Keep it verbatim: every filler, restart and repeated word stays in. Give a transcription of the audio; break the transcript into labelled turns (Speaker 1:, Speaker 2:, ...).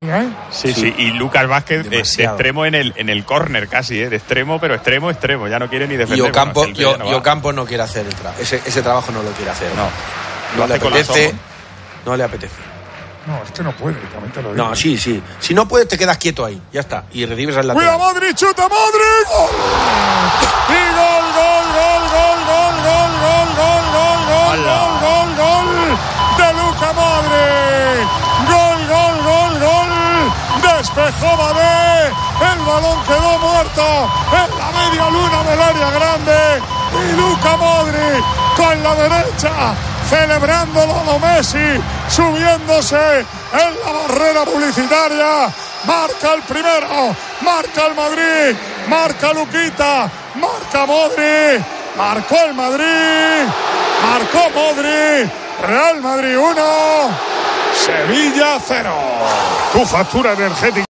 Speaker 1: ¿Eh?
Speaker 2: Sí, sí, sí, y Lucas Vázquez de, de extremo en el en el córner casi, ¿eh? De extremo, pero extremo, extremo, ya no quiere ni defender.
Speaker 3: Y Ocampo,
Speaker 2: bueno,
Speaker 3: yo,
Speaker 2: no,
Speaker 3: y Ocampo no quiere hacer el tra ese, ese trabajo, no lo quiere hacer.
Speaker 2: No,
Speaker 3: no le apetece, no le apetece.
Speaker 1: No, este no puede, también te lo digo.
Speaker 3: No, sí, sí. Si no puedes, te quedas quieto ahí, ya está. Y recibes al lateral.
Speaker 1: ¡Cuida Modric, chuta Modric! ¡Gol! ¡Y gol, gol, gol, gol, gol, gol, gol, gol, gol, gol, gol, gol, gol de Luka Modric! ¡Gol, gol, gol, gol! Despejó Babé, el balón quedó muerto en la media luna del área grande y Luka Modric con la derecha celebrándolo a lo Messi, subiéndose en la barrera publicitaria. Marca el primero, marca el Madrid, marca Luquita, marca Modric, marcó el Madrid, marcó Modric. Real Madrid uno, Sevilla cero. Tu factura energética.